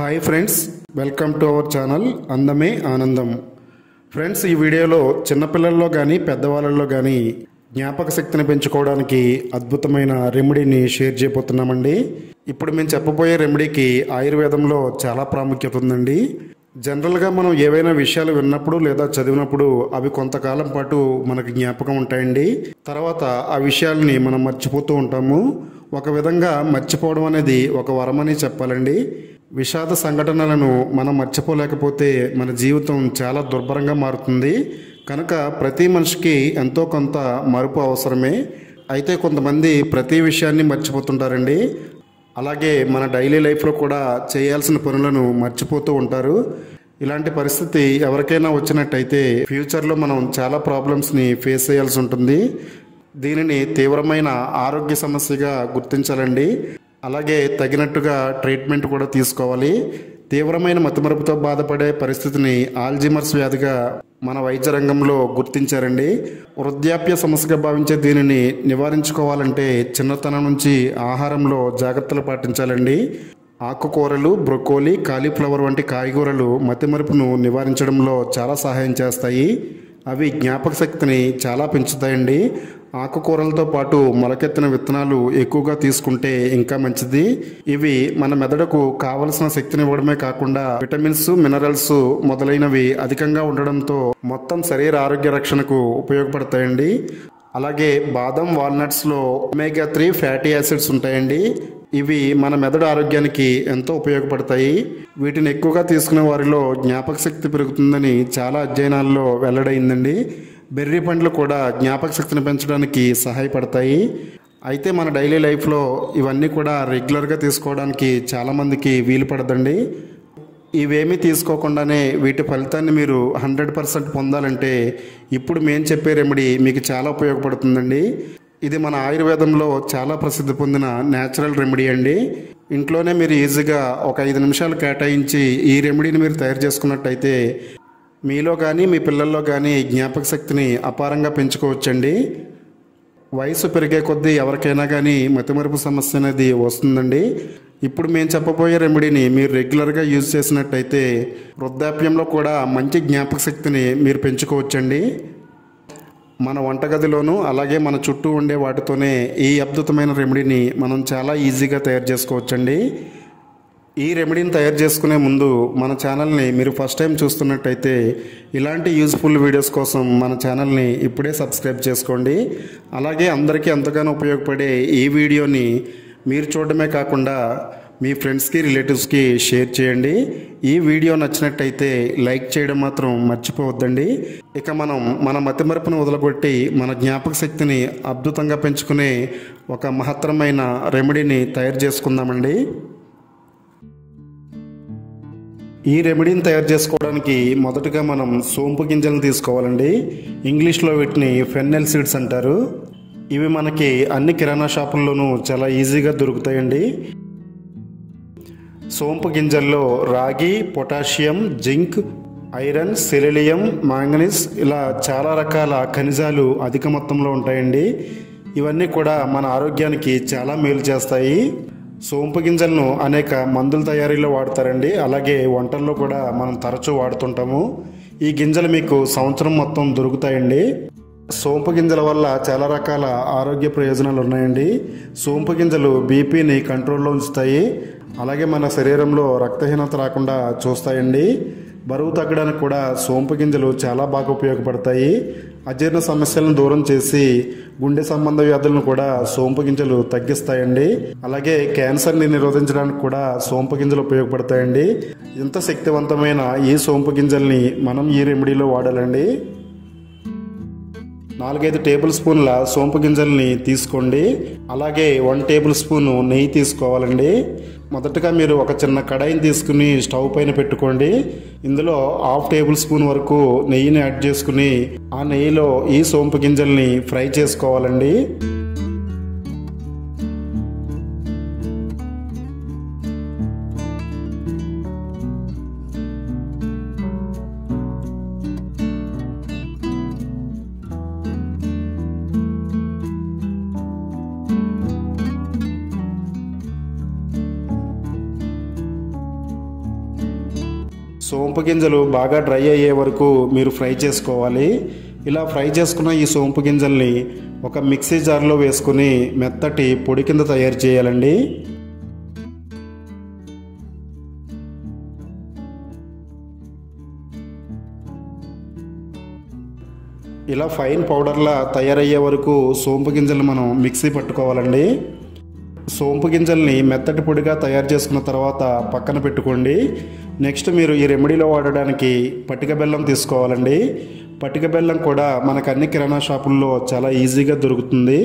Hi friends, welcome to our channel అందమే ఆనందం. Friends, ఈ వీడియోలో చిన్నపిల్లల్లో కానీ పెద్దవాళ్ళల్లో కానీ జ్ఞాపక శక్తిని పెంచుకోవడానికి అద్భుతమైన రెమెడీని షేర్ చేయబోతున్నామండి. ఇప్పుడు మేము చెప్పబోయే రెమెడీకి ఆయుర్వేదంలో చాలా ప్రాముఖ్యత ఉందండి. జనరల్గా మనం ఏవైనా విషయాలు విన్నప్పుడు లేదా చదివినప్పుడు అవి కొంతకాలం పాటు మనకు జ్ఞాపకం ఉంటాయండి. తర్వాత ఆ విషయాల్ని మనం మర్చిపోతూ ఉంటాము. ఒక విధంగా మర్చిపోవడం అనేది ఒక వరమని చెప్పాలండి. విషాద సంఘటనలను మనం మర్చిపోలేకపోతే మన జీవితం చాలా దుర్భరంగా మారుతుంది. కనుక ప్రతి మనిషికి ఎంతో కొంత మరుపు అవసరమే. అయితే కొంతమంది ప్రతి విషయాన్ని మర్చిపోతుంటారండి. అలాగే మన డైలీ లైఫ్లో కూడా చేయాల్సిన పనులను మర్చిపోతూ ఉంటారు. ఇలాంటి పరిస్థితి ఎవరికైనా వచ్చినట్టయితే ఫ్యూచర్లో మనం చాలా ప్రాబ్లమ్స్ని ఫేస్ చేయాల్సి ఉంటుంది. దీనిని తీవ్రమైన ఆరోగ్య సమస్యగా గుర్తించాలండి. అలాగే తగినట్టుగా ట్రీట్మెంట్ కూడా తీసుకోవాలి. తీవ్రమైన మతిమరుపుతో బాధపడే పరిస్థితిని ఆల్జీమర్స్ వ్యాధిగా మన వైద్య రంగంలో గుర్తించారండి. వృద్ధాప్య సమస్యగా భావించే దీనిని నివారించుకోవాలంటే చిన్నతనం నుంచి ఆహారంలో జాగ్రత్తలు పాటించాలండి. ఆకుకూరలు, బ్రొకోలీ, కాలీఫ్లవర్ వంటి కాయగూరలు మతిమరుపును నివారించడంలో చాలా సహాయం చేస్తాయి. అవి జ్ఞాపక శక్తిని చాలా పెంచుతాయండి. ఆకుకూరలతో పాటు మొలకెత్తిన విత్తనాలు ఎక్కువగా తీసుకుంటే ఇంకా మంచిది. ఇవి మన మెదడుకు కావలసిన శక్తిని ఇవ్వడమే కాకుండా విటమిన్స్, మినరల్స్ మొదలైనవి అధికంగా ఉండడంతో మొత్తం శరీర ఆరోగ్య రక్షణకు ఉపయోగపడతాయండి. అలాగే బాదం, వాల్నట్స్లో ఒమేగా 3 ఫ్యాటీ యాసిడ్స్ ఉంటాయండి. ఇవి మన మెదడు ఆరోగ్యానికి ఎంతో ఉపయోగపడతాయి. వీటిని ఎక్కువగా తీసుకునే వారిలో జ్ఞాపక శక్తి పెరుగుతుందని చాలా అధ్యయనాల్లో వెల్లడైందండి. బెర్రీ పండ్లు కూడా జ్ఞాపక శక్తిని పెంచడానికి సహాయపడతాయి. అయితే మన డైలీ లైఫ్లో ఇవన్నీ కూడా రెగ్యులర్గా తీసుకోవడానికి చాలామందికి వీలు పడదండి. ఇవేమీ తీసుకోకుండానే వీటి ఫలితాన్ని మీరు 100% పొందాలంటే ఇప్పుడు మేము చెప్పే రెమెడీ మీకు చాలా ఉపయోగపడుతుందండి. ఇది మన ఆయుర్వేదంలో చాలా ప్రసిద్ధి పొందిన న్యాచురల్ రెమెడీ అండి. ఇంట్లోనే మీరు ఈజీగా ఒక 5 నిమిషాలు కేటాయించి ఈ రెమెడీని మీరు తయారు చేసుకున్నట్టయితే మీలో కానీ మీ పిల్లల్లో కానీ జ్ఞాపక శక్తిని అపారంగా పెంచుకోవచ్చండి. వయసు పెరిగే కొద్దీ ఎవరికైనా కానీ మతిమరుపు సమస్య అనేది వస్తుందండి. ఇప్పుడు మేము చెప్పబోయే రెమెడీని మీరు రెగ్యులర్గా యూజ్ చేసినట్టయితే వృద్ధాప్యంలో కూడా మంచి జ్ఞాపక శక్తిని మీరు పెంచుకోవచ్చండి. మన వంటగదిలోనూ అలాగే మన చుట్టూ ఉండే వాటితోనే ఈ అద్భుతమైన రెమెడీని మనం చాలా ఈజీగా తయారు చేసుకోవచ్చండి. ఈ రెమెడీని తయారు చేసుకునే ముందు మన ఛానల్ని మీరు ఫస్ట్ టైం చూస్తున్నట్టయితే ఇలాంటి యూజ్ఫుల్ వీడియోస్ కోసం మన ఛానల్ని ఇప్పుడే సబ్స్క్రైబ్ చేసుకోండి. అలాగే అందరికీ ఎంతగానో ఉపయోగపడే ఈ వీడియోని మీరు చూడడమే కాకుండా మీ ఫ్రెండ్స్కి, రిలేటివ్స్కి షేర్ చేయండి. ఈ వీడియో నచ్చినట్టయితే లైక్ చేయడం మాత్రం మర్చిపోవద్దండి. ఇక మనం మన మతిమరుపును వదలగొట్టి మన జ్ఞాపక శక్తిని అద్భుతంగా పెంచుకునే ఒక మహత్తరమైన రెమెడీని తయారు చేసుకుందామండి. ఈ రెమెడీని తయారు చేసుకోవడానికి మొదటగా మనం సోంపు గింజలను తీసుకోవాలండి. ఇంగ్లీష్లో వీటిని ఫెన్నెల్ సీడ్స్ అంటారు. ఇవి మనకి అన్ని కిరాణా షాపుల్లోనూ చాలా ఈజీగా దొరుకుతాయండి. సోంపు గింజల్లో రాగి, potassium, zinc, iron, selenium, manganese ఇలా చాలా రకాల ఖనిజాలు అధిక మొత్తంలో ఉంటాయండి. ఇవన్నీ కూడా మన ఆరోగ్యానికి చాలా మేలు చేస్తాయి. సోంపు గింజలను అనేక మందుల తయారీలో వాడతారండి. అలాగే వంటల్లో కూడా మనం తరచూ వాడుతుంటాము. ఈ గింజలు మీకు సంవత్సరం మొత్తం దొరుకుతాయండి. సోంపు గింజల వల్ల చాలా రకాల ఆరోగ్య ప్రయోజనాలు ఉన్నాయండి. సోంపు గింజలు బీపీని కంట్రోల్లో ఉంచుతాయి. అలాగే మన శరీరంలో రక్తహీనత రాకుండా చూస్తాయండి. బరువు తగ్గడానికి కూడా సోంపు గింజలు చాలా బాగా ఉపయోగపడతాయి. అజీర్ణ సమస్యలను దూరం చేసి గుండె సంబంధ వ్యాధులను కూడా సోంపు గింజలు తగ్గిస్తాయండి. అలాగే క్యాన్సర్ని నిరోధించడానికి కూడా సోంపు గింజలు ఉపయోగపడతాయండి. ఇంత శక్తివంతమైన ఈ సోంపు గింజల్ని మనం ఈ రెమెడీలో వాడాలండి. 4-5 టేబుల్ స్పూన్ల సోంపు గింజల్ని తీసుకోండి. అలాగే 1 టేబుల్ స్పూను నెయ్యి తీసుకోవాలండి. మొదటగా మీరు ఒక చిన్న కడాయిని తీసుకుని స్టవ్ పైన పెట్టుకోండి. ఇందులో 1/2 టేబుల్ స్పూన్ వరకు నెయ్యిని యాడ్ చేసుకుని ఆ నెయ్యిలో ఈ సోంపు గింజల్ని ఫ్రై చేసుకోవాలండి. సోంపు గింజలు బాగా డ్రై అయ్యే వరకు మీరు ఫ్రై చేసుకోవాలి. ఇలా ఫ్రై చేసుకున్న ఈ సోంపు గింజల్ని ఒక మిక్సీ జార్లో వేసుకుని మెత్తటి పొడి కింద తయారు చేయాలండి. ఇలా ఫైన్ పౌడర్లా తయారయ్యే వరకు సోంపు గింజలు మనం మిక్సీ పట్టుకోవాలండి. సోంపు గింజల్ని మెత్తటి పొడిగా తయారు చేసుకున్న తర్వాత పక్కన పెట్టుకోండి. నెక్స్ట్ మీరు ఈ రెమెడీలో వాడడానికి పటిక బెల్లం తీసుకోవాలండి. పటిక బెల్లం కూడా మనకు అన్ని కిరాణా షాపుల్లో చాలా ఈజీగా దొరుకుతుంది.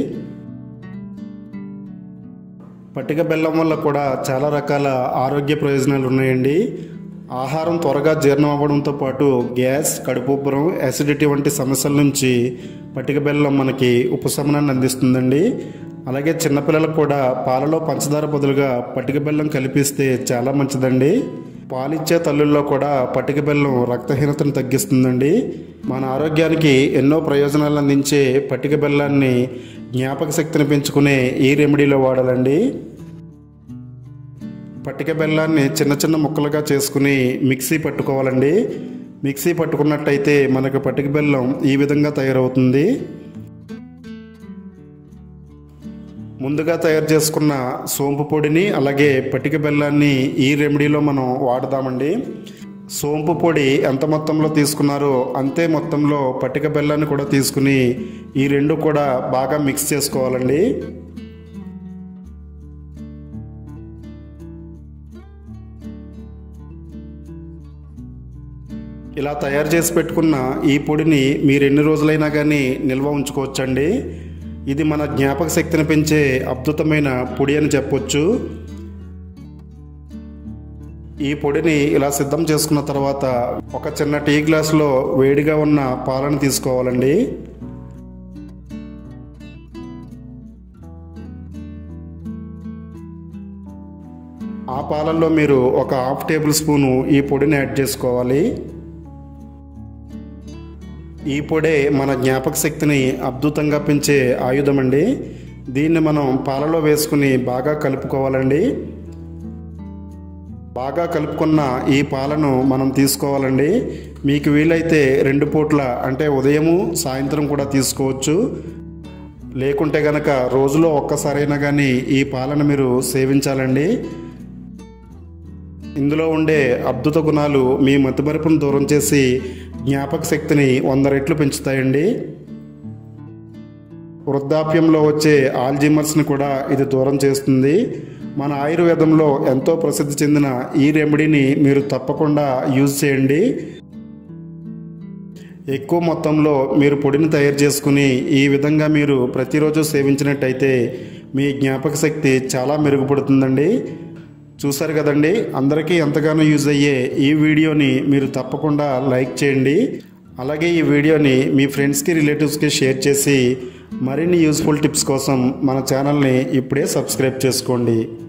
పటిక బెల్లం వల్ల కూడా చాలా రకాల ఆరోగ్య ప్రయోజనాలు ఉన్నాయండి. ఆహారం త్వరగా జీర్ణం అవ్వడంతో పాటు గ్యాస్, కడుపుబ్బరం, యాసిడిటీ వంటి సమస్యల నుంచి పటిక బెల్లం మనకి ఉపశమనాన్ని అందిస్తుందండి. అలాగే చిన్నపిల్లలకు కూడా పాలలో పంచదార బదులుగా పటిక బెల్లం కలిపిస్తే చాలా మంచిదండి. పాలిచ్చే తల్లుల్లో కూడా పటిక బెల్లం రక్తహీనతను తగ్గిస్తుందండి. మన ఆరోగ్యానికి ఎన్నో ప్రయోజనాలు అందించే పటిక బెల్లాన్ని జ్ఞాపక శక్తిని పెంచుకునే ఈ రెమెడీలో వాడాలండి. పటిక బెల్లాన్ని చిన్న చిన్న ముక్కలుగా చేసుకుని మిక్సీ పట్టుకోవాలండి. మిక్సీ పట్టుకున్నట్టయితే మనకు పటిక బెల్లం ఈ విధంగా తయారవుతుంది. ముందుగా తయారు చేసుకున్న సోంపు పొడిని అలాగే పటిక బెల్లాన్ని ఈ రెమెడీలో మనం వాడదామండి. సోంపు పొడి ఎంత మొత్తంలో తీసుకున్నారో అంతే మొత్తంలో పటిక బెల్లాన్ని కూడా తీసుకుని ఈ రెండు కూడా బాగా మిక్స్ చేసుకోవాలండి. ఇలా తయారు చేసి పెట్టుకున్న ఈ పొడిని మీరు ఎన్ని రోజులైనా కానీ నిల్వ ఉంచుకోవచ్చండి. ఇది మన జ్ఞాపక శక్తిని పెంచే అద్భుతమైన పొడి అని చెప్పొచ్చు. ఈ పొడిని ఇలా సిద్ధం చేసుకున్న తర్వాత ఒక చిన్న టీ గ్లాసులో వేడిగా ఉన్న పాలను తీసుకోవాలండి. ఆ పాలల్లో మీరు ఒక 1/2 టేబుల్ స్పూను ఈ పొడిని యాడ్ చేసుకోవాలి. ఈ పొడే మన జ్ఞాపక శక్తిని అద్భుతంగా పెంచే ఆయుధం అండి. దీన్ని మనం పాలలో వేసుకుని బాగా కలుపుకోవాలండి. బాగా కలుపుకున్న ఈ పాలను మనం తీసుకోవాలండి. మీకు వీలైతే 2 పూట్ల అంటే ఉదయము సాయంత్రం కూడా తీసుకోవచ్చు. లేకుంటే గనక రోజులో ఒక్కసారైనా కానీ ఈ పాలను మీరు సేవించాలండి. ఇందులో ఉండే అద్భుత గుణాలు మీ మతిమరుపును దూరం చేసి జ్ఞాపక శక్తిని 100 రెట్లు పెంచుతాయండి. వృద్ధాప్యంలో వచ్చే ఆల్జీమర్స్ని కూడా ఇది దూరం చేస్తుంది. మన ఆయుర్వేదంలో ఎంతో ప్రసిద్ధి చెందిన ఈ రెమెడీని మీరు తప్పకుండా యూజ్ చేయండి. ఎక్కువ మొత్తంలో మీరు పొడిని తయారు చేసుకుని ఈ విధంగా మీరు ప్రతిరోజు సేవించినట్టయితే మీ జ్ఞాపక శక్తి చాలా మెరుగుపడుతుందండి. చూసారు కదండి, అందరికీ ఎంతగానో యూజ్ అయ్యే ఈ వీడియోని మీరు తప్పకుండా లైక్ చేయండి. అలాగే ఈ వీడియోని మీ ఫ్రెండ్స్కి, రిలేటివ్స్కి షేర్ చేసి మరిన్ని యూస్ఫుల్ టిప్స్ కోసం మన ఛానల్ని ఇప్పుడే సబ్స్క్రైబ్ చేసుకోండి.